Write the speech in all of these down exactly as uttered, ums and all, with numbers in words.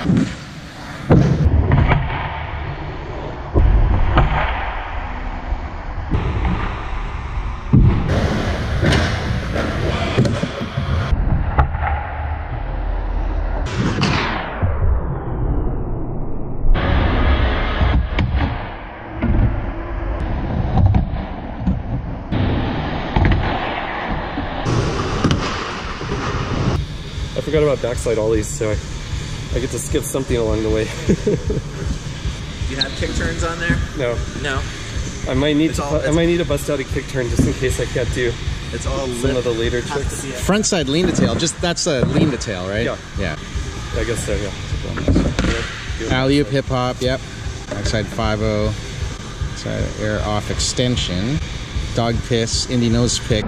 I forgot about backside ollies, so I, I get to skip something along the way. You have kick turns on there? No. No. I might need it's to. all, I might need to bust out a kick turn just in case I can't do. It's all some of the later tricks. Front side lean to tail. Just that's a lean to tail, right? Yeah. Yeah. I guess so. Yeah. Alley-oop, hip hop. Yep. Backside five oh. Side air off extension. Dog piss. Indie nose pick.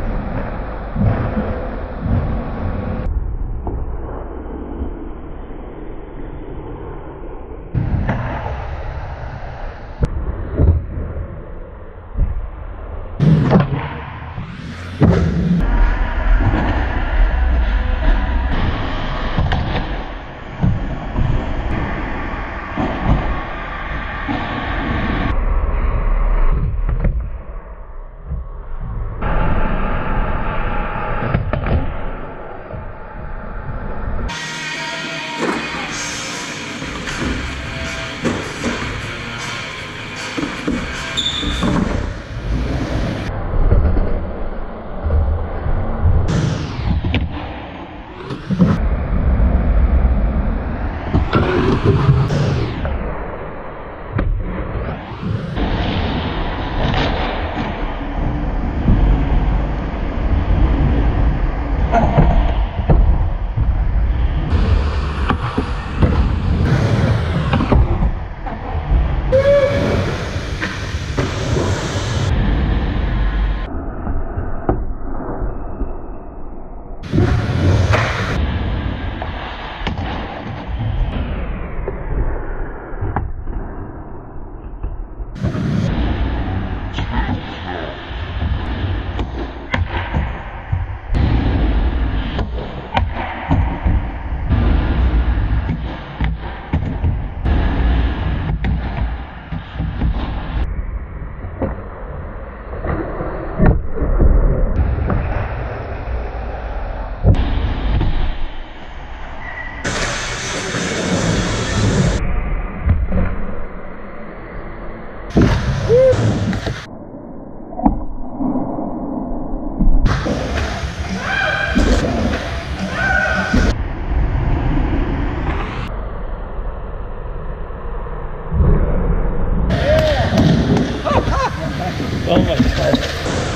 Oh my god.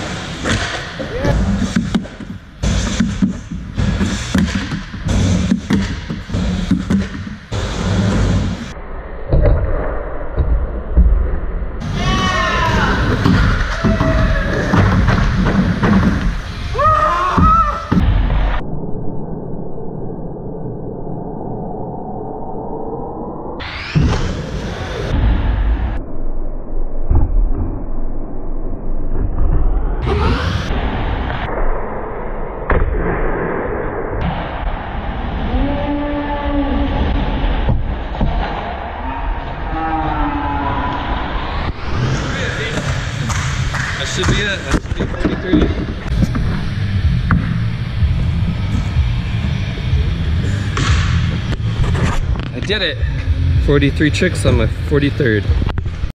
Should be it. That should be forty-three. I did it. forty-three tricks on my forty-third.